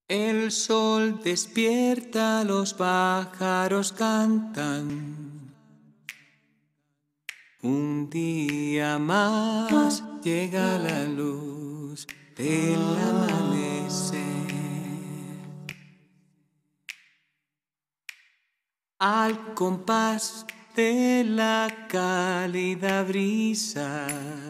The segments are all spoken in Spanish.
El sol despierta, los pájaros cantan. Un día más llega la luz del amanecer. Al compás de la cálida brisa,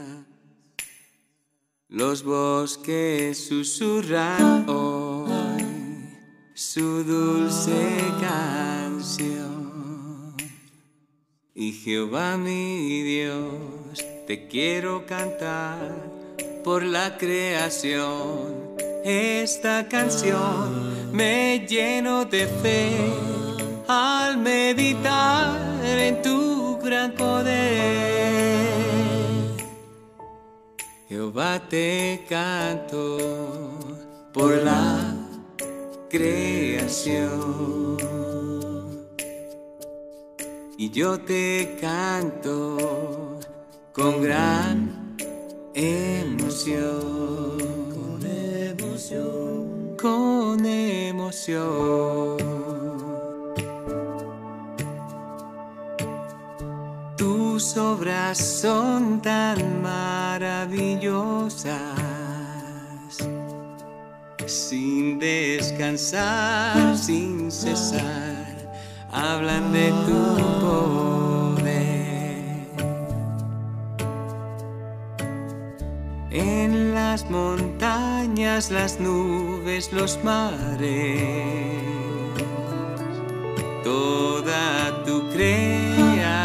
los bosques susurran hoy su dulce canción. Y Jehová mi Dios, te quiero cantar por la creación. Esta canción me lleno de fe al meditar en tu gran poder. Jehová, te canto por la creación. Y yo te canto con gran emoción. Con emoción. Con emoción. Tus obras son tan maravillosas, sin descansar, sin cesar, hablan de tu poder. En las montañas, las nubes, los mares, toda tu creación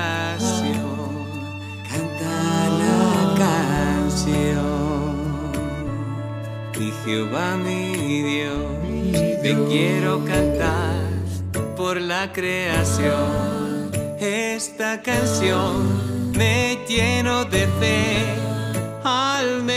canta la canción. Y Jehová mi Dios, te quiero cantar por la creación. Esta canción me lleno de fe al